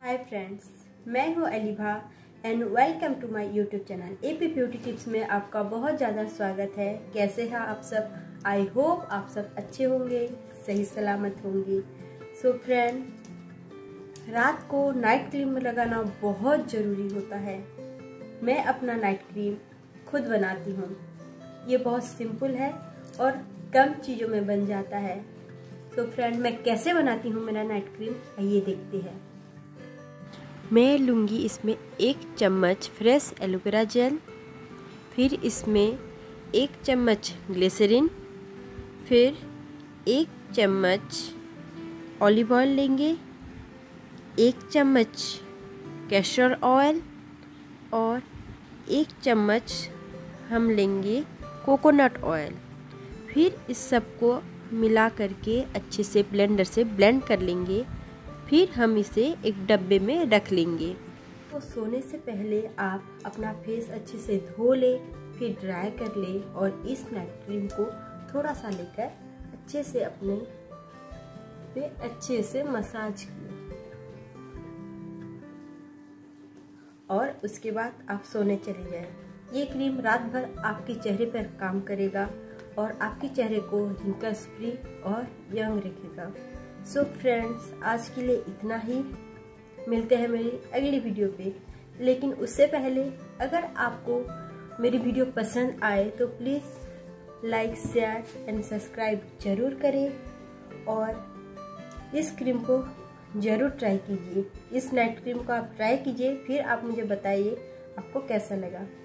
हाय friends, मैं हूँ Alibha and welcome to my YouTube channel AP beauty tips में आपका बहुत ज़्यादा स्वागत है। कैसे हैं आप सब? आई होप आप सब अच्छे होंगे, सही सलामत होंगे। सो फ्रेंड, रात को नाइट क्रीम लगाना बहुत ज़रूरी होता है। मैं अपना नाइट क्रीम खुद बनाती हूँ। ये बहुत सिंपल है और कम चीज़ों में बन जाता है। तो फ्रेंड, मैं कैसे बनाती हूँ मेरा नाइट क्रीम, आइए देखते हैं। मैं लूँगी इसमें 1 चम्मच फ्रेश एलोवेरा जेल, फिर इसमें 1 चम्मच ग्लिसरीन, फिर 1 चम्मच ऑलिव ऑयल लेंगे, 1 चम्मच कैस्टर ऑयल और 1 चम्मच हम लेंगे कोकोनट ऑयल। फिर इस सब को मिला करके अच्छे से ब्लेंडर से ब्लेंड कर लेंगे। फिर हम इसे एक डब्बे में रख लेंगे। तो सोने से पहले आप अपना फेस अच्छे से धो ले, फिर ड्राई कर ले और इस नाइट क्रीम को थोड़ा सा लेकर अच्छे से अपने पे अच्छे से मसाज किए और उसके बाद आप सोने चले जाएं। ये क्रीम रात भर आपके चेहरे पर काम करेगा और आपके चेहरे को रिंकल्स फ्री और यंग रखेगा। सो फ्रेंड्स, आज के लिए इतना ही। मिलते हैं मेरी अगली वीडियो पे। लेकिन उससे पहले अगर आपको मेरी वीडियो पसंद आए तो please like, share and subscribe जरूर करें और इस क्रीम को ज़रूर ट्राई कीजिए। इस नाइट क्रीम को आप ट्राई कीजिए, फिर आप मुझे बताइए आपको कैसा लगा।